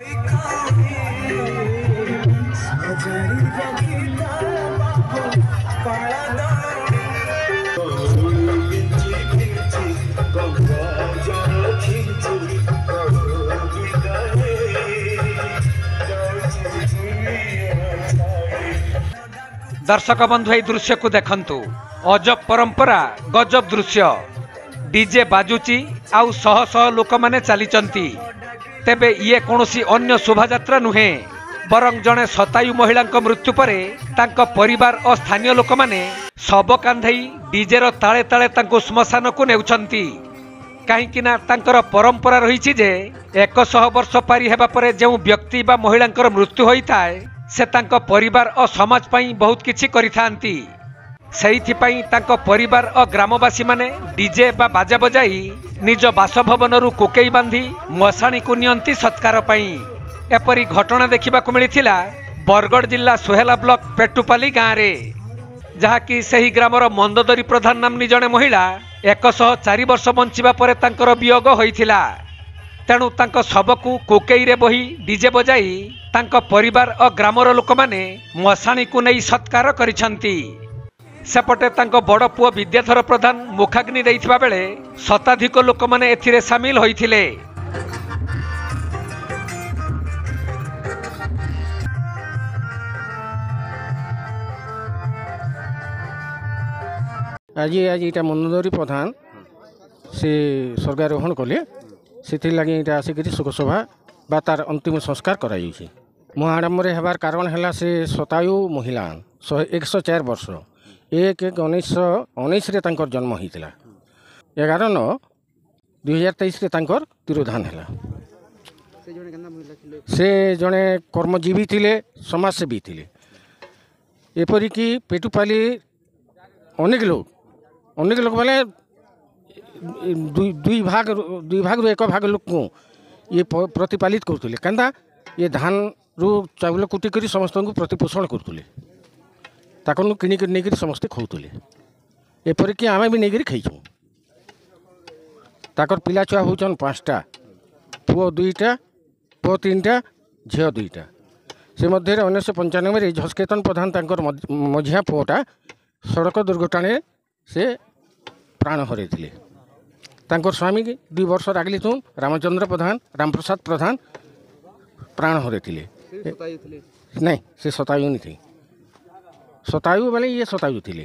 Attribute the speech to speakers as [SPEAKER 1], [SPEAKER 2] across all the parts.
[SPEAKER 1] दर्शक बंधु ए दृश्य को देखंतु अजब परंपरा गजब दृश्य डीजे बाजुची आउ शह शह लोक माने चलीचंती तेबे ये कौनसी अन्य शोभायात्रा नुहे बरं जड़े शतायु महिला मृत्यु पर तांको परिवार और स्थानीय लोक माने शब कांधई डीजेर ताले ताले तांको श्मशान को नेउछंती कहीं तांकर परंपरा रही जे 100 वर्ष पारी हेबा परे जो व्यक्ति बा महिलांकर मृत्यु होइताए से तांको परिवार और समाज पाई बहुत किछि करिथांती सेइथिपाई तांको परिवार और ग्रामवासी माने डीजे बा बाजा बजाई निज बासभवन रु कोकेई बांधी मशाणी को नियंती सत्कार पाई एपरी घटना देखा मिलता बरगढ़ जिला सोहेला ब्लॉक पेटुपाली गाँव में जहाँकि सही ग्रामर मंदोदरी प्रधान नामनी जड़े महिला 104 वर्ष बंचिबा परे तांकर वियोग होइथिला तेणु तांको शबकु कोकेई रे बही डीजे बजाई तांको परिवार और ग्रामर लोक माने मशाणी को नहीं सत्कार करिसंती सेपटे तांको बड़ पुओ विद्याधर प्रधान मुखाग्नि देइथिबा बेले शताधिक लोक माने एथिरे शामिल होइथिले।
[SPEAKER 2] आज इटा मंदोदरी प्रधान से स्वर्गारोहण कले से लगे इटा आसिक शोकसभा बा तार अंतिम संस्कार कराई महाआडम्बर हेबार कारण है से शतायु महिला 104 वर्ष 1/19/19 जन्म होता 11/9/2023 तिरोधान है से जड़े कर्मजीवी थे समाजसेवी थे एपरिक पेटुपाली अनेक लोग बोले दुई भाग रु एक भाग लोक को ये प्रतिपालित करते क्या ये धान रु चाउल कुटिक समस्त को प्रतिपोषण करते ताकू किणिक नहीं समस्ते खाऊले एपरिक आम भी नहीं खाइछुँ ताकर पिला छुआ होचन 5टा पुओ 2टा पुओ 3टा झील 2टा से मध्य 1995 झस्केतन प्रधान तांकर मझिया पुओटा सड़क दुर्घटना से प्राण हरई तांकर स्वामी 2 वर्ष आगली तू रामचंद्र प्रधान रामप्रसाद प्रधान प्राण हरई नहीं से शतायु नहीं थी शतायु बोले ये शतायु थे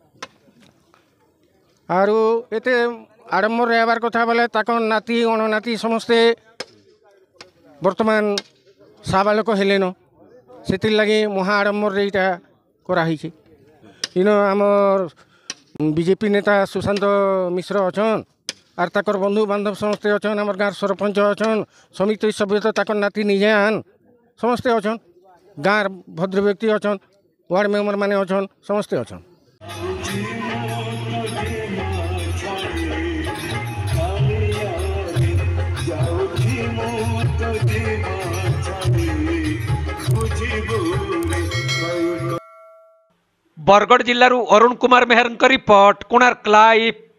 [SPEAKER 2] आर एत आडम्बर रहबार कथा बोले ताक नाती अणनाती समस्ते वर्तमान साबालक हेलेन से लगे महा आडम्बर यहाँ कराही इन आमर बीजेपी नेता सुशांत मिश्र अच्छन आर ताकर बंधु बांधव समस्ते अच्छन आमर गाँव सरपंच अच्छन समिति सभ्य तो ताकर नाती निजे आन समस्ते अच्छन गाँव भद्र व्यक्ति अच्छन वार्ड मेम्बर माने अच्छन समस्ते अच्छन।
[SPEAKER 1] बरगढ़ जिल्लारू अरुण कुमार मेहर रिपोर्ट कोणार्क लाइव।